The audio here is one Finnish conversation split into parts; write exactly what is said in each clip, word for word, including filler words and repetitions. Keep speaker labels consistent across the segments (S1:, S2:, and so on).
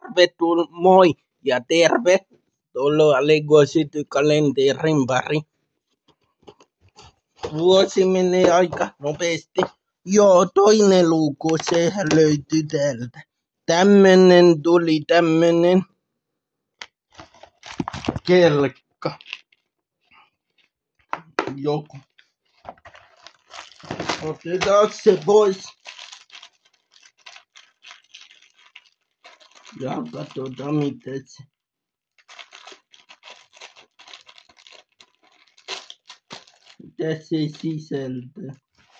S1: Tervetuloa, moi ja tervetuloa Lego City kalenterin pari. Vuosi menee aika nopeasti. Joo, toinen luku, se löytyi täältä. Tämmönen tuli, tämmönen kelkka. Joku. Otetaan se pois. Ja katsotaan mitä se. Mitä se sisältää.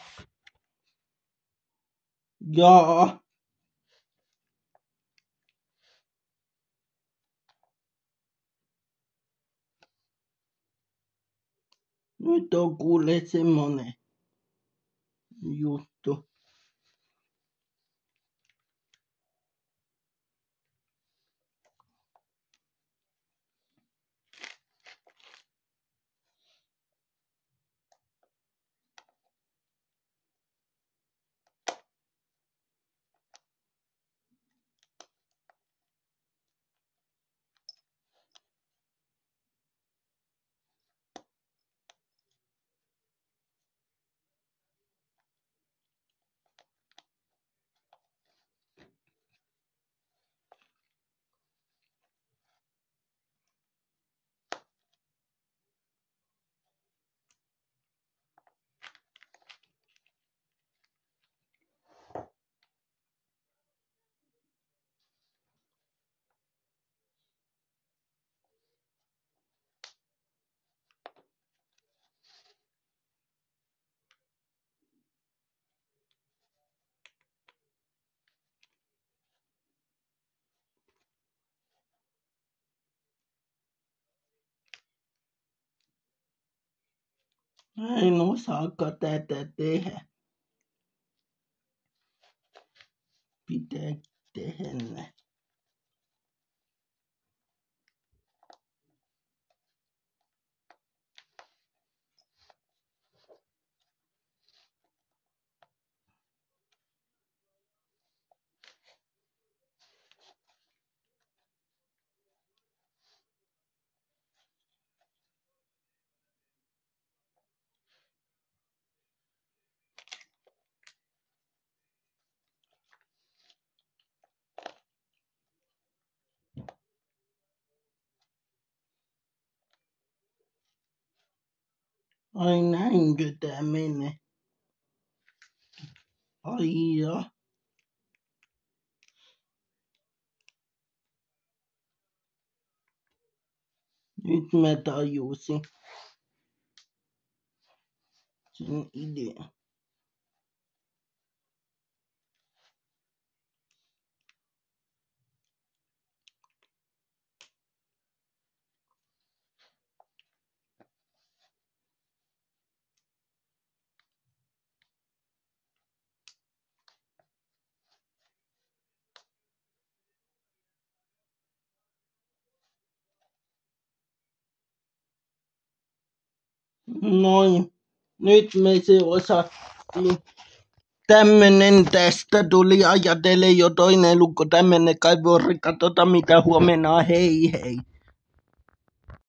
S1: Jaa. Nyt on kuule semmonen juttu. Mä en osaakaan tätä tehdä. Pitää tehdä näin. Ai näinkö tää menee? Ai ja. Nyt mä tajusin sen idean. Noin. Nyt me se osattiin. Tämmönen tästä tuli, ajatellen jo toinen luku, tämmönen kaivori, katsotaan mitä huomenna, hei hei.